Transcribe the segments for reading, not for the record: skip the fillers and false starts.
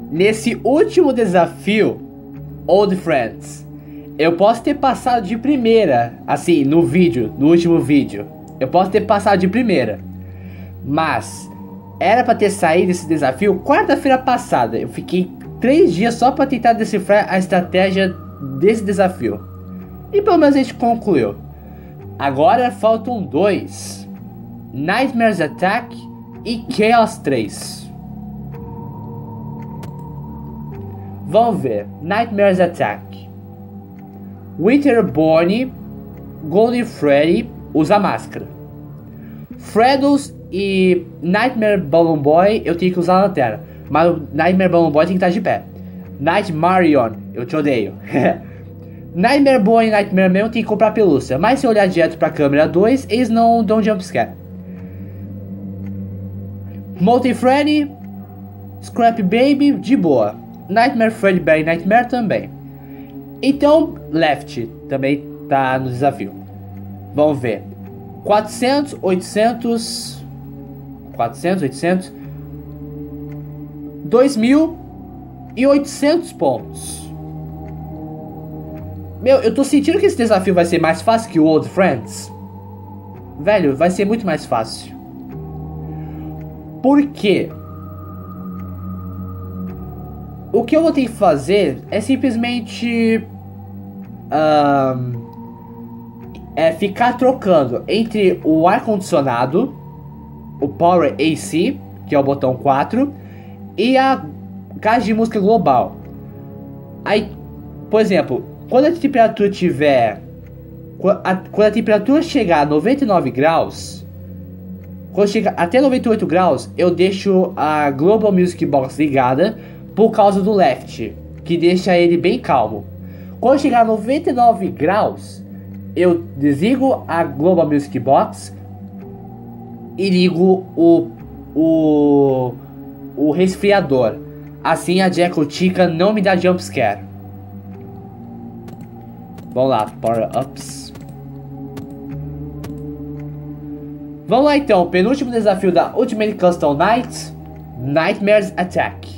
Nesse último desafio, Old Friends, eu posso ter passado de primeira, assim, no último vídeo. Eu posso ter passado de primeira. Mas, era pra ter saído esse desafio quarta-feira passada. Eu fiquei 3 dias só pra tentar decifrar a estratégia desse desafio. E pelo menos a gente concluiu. Agora faltam 2. Nightmares Attack e Chaos 3. Vamos ver. Nightmares Attack. Winterborn, Golden Freddy usa máscara. Freddles e Nightmare Balloon Boy eu tenho que usar a lanterna. Mas o Nightmare Balloon Boy tem que estar de pé. Nightmarion, eu te odeio. Nightmare Boy e Nightmare Man tem que comprar pelúcia. Mas se eu olhar direto pra câmera 2, eles não dão jumpscare. Molten Freddy, Scrap Baby, de boa. Nightmare Freddy Bear e Nightmare também. Então, Left também tá no desafio. Vamos ver. 400, 800... 2.800 pontos. Meu, eu tô sentindo que esse desafio vai ser mais fácil que o Old Friends. Velho, vai ser muito mais fácil. Por quê? O que eu vou ter que fazer é simplesmente ficar trocando entre o ar-condicionado, o Power AC, que é o botão 4, e a caixa de música global. Aí, por exemplo, quando a temperatura tiver... Quando a temperatura chegar a 99 graus... Quando chega até 98 graus, eu deixo a Global Music Box ligada por causa do Left, que deixa ele bem calmo. Quando chegar a 99 graus, eu desligo a Global Music Box e ligo o resfriador. Assim a Jackal Chica não me dá jumpscare. Vamos lá, Power Ups. Vamos lá então, penúltimo desafio da Ultimate Custom Night, Nightmares Attack.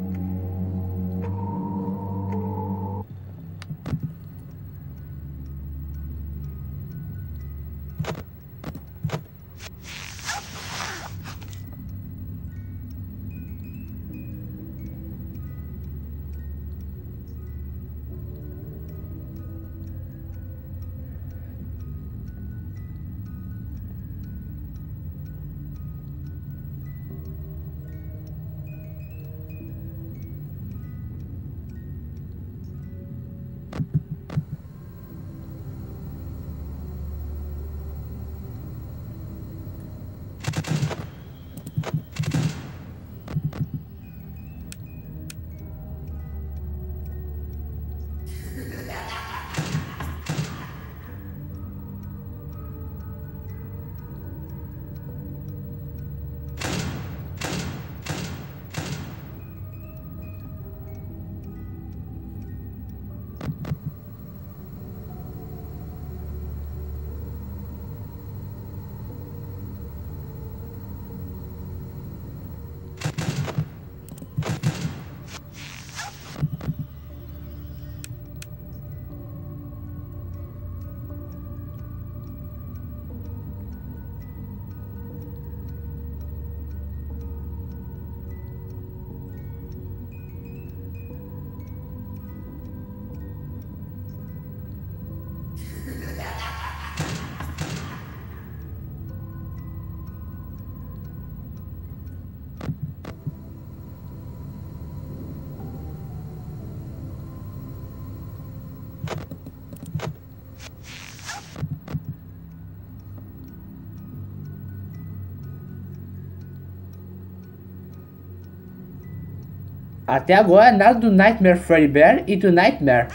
Até agora nada do Nightmare Freddy Bear e do Nightmare.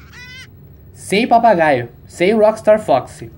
Sem papagaio, sem Rockstar Foxy.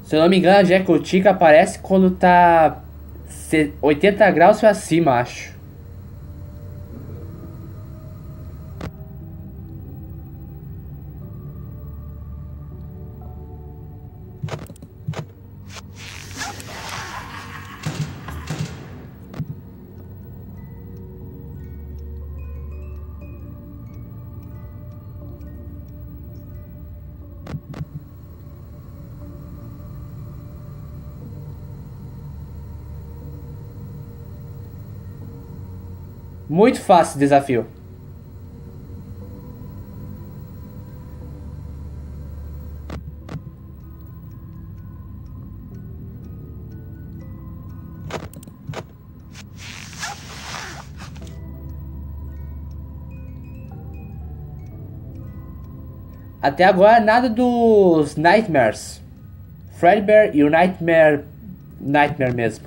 Se eu não me engano, a Jacotica aparece quando tá 80 graus pra cima, acho. Muito fácil o desafio. Até agora nada dos Nightmares. Fredbear e o Nightmare mesmo.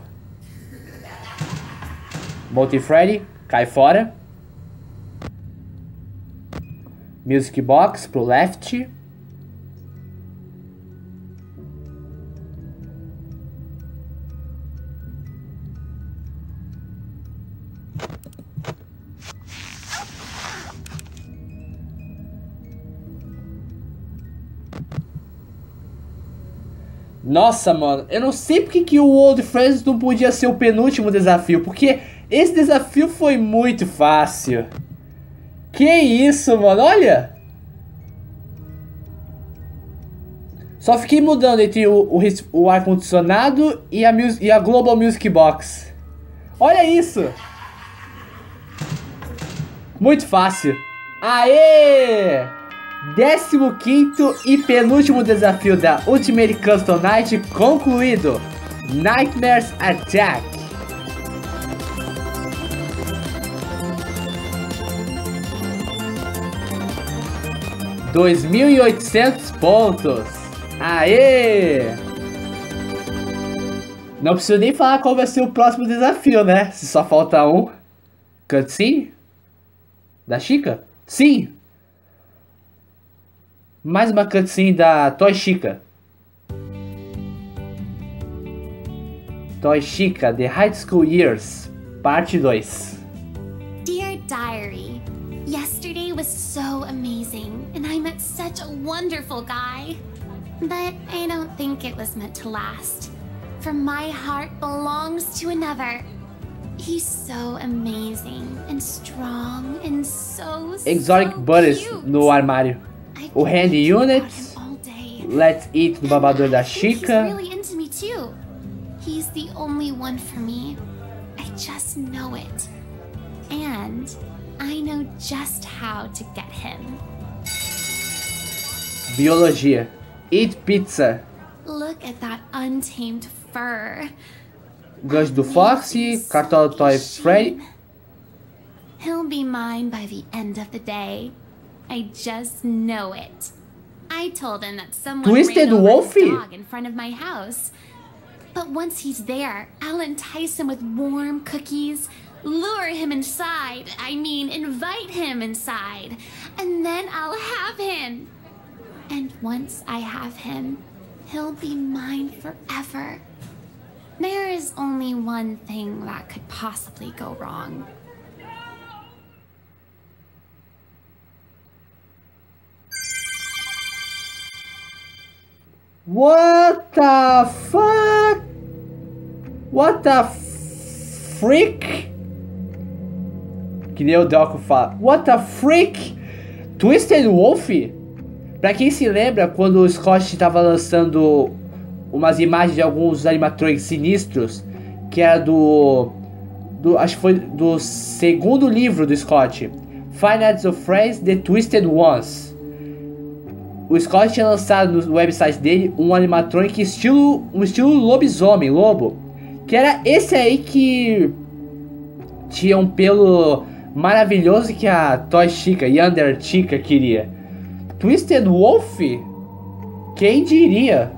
Multi Freddy cai fora. Music Box pro left. Nossa, mano, eu não sei porque que o Old Friends não podia ser o penúltimo desafio, porque esse desafio foi muito fácil. Que isso, mano, olha! Só fiquei mudando entre o ar-condicionado e a Global Music Box. Olha isso! Muito fácil. Aê! 15º e penúltimo desafio da Ultimate Custom Night concluído. Nightmares Attack. $2.800 pontos. Aê! Não preciso nem falar qual vai ser o próximo desafio, né? Se só falta um. Cutscene? Da Chica? Sim! Mais uma cutscene da Toy Chica. Toy Chica The High School Years, parte 2. Dear Diary, yesterday was so amazing and I met such a wonderful guy. But I don't think it was meant to last. For my heart belongs to another. He's so amazing and strong and so Exotic Buddies no armário. O Handy Unit, Let's Eat no babador da Chica. He's really into me too. He's the only one for me. I just know it. And I know just how to get him. Biologia. Eat pizza. Look at that untamed fur. Gancho do Foxy, Cartola Toy Freddy. He'll be mine by the end of the day. I just know it. I told him that someone Twisted ran over Wolfie? his dog in front of my house. But once he's there, I'll entice him with warm cookies, lure him inside. I mean, invite him inside. And then I'll have him. And once I have him, he'll be mine forever. There is only one thing that could possibly go wrong. What the fuck? What the freak? Que nem o Delco fala. What the freak? Twisted Wolf? Pra quem se lembra, quando o Scott estava lançando umas imagens de alguns animatronics sinistros, que era acho que foi do segundo livro do Scott, Five Nights at Freddy's The Twisted Ones. O Scott tinha lançado no website dele um animatronic um estilo lobisomem, lobo, que era esse aí que tinha um pelo maravilhoso que a Toy Chica e Under Chica queria. Twisted Wolf? Quem diria?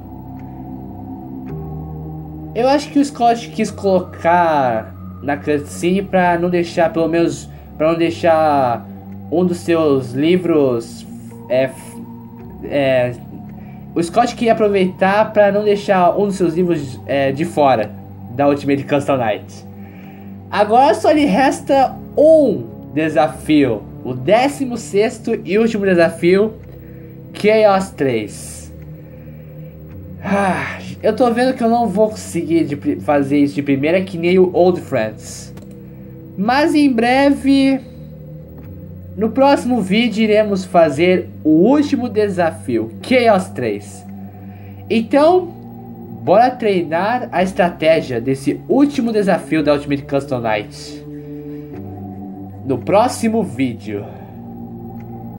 Eu acho que o Scott quis colocar na cutscene pra não deixar, pelo menos, pra não deixar um dos seus livros o Scott queria aproveitar para não deixar um dos seus livros de fora da Ultimate Custom Night. Agora só lhe resta um desafio, o 16º e último desafio, Chaos 3. Eu tô vendo que eu não vou conseguir fazer isso de primeira, que nem o Old Friends. Mas em breve, no próximo vídeo, iremos fazer o último desafio, Chaos 3. Então, bora treinar a estratégia desse último desafio da Ultimate Custom Night no próximo vídeo.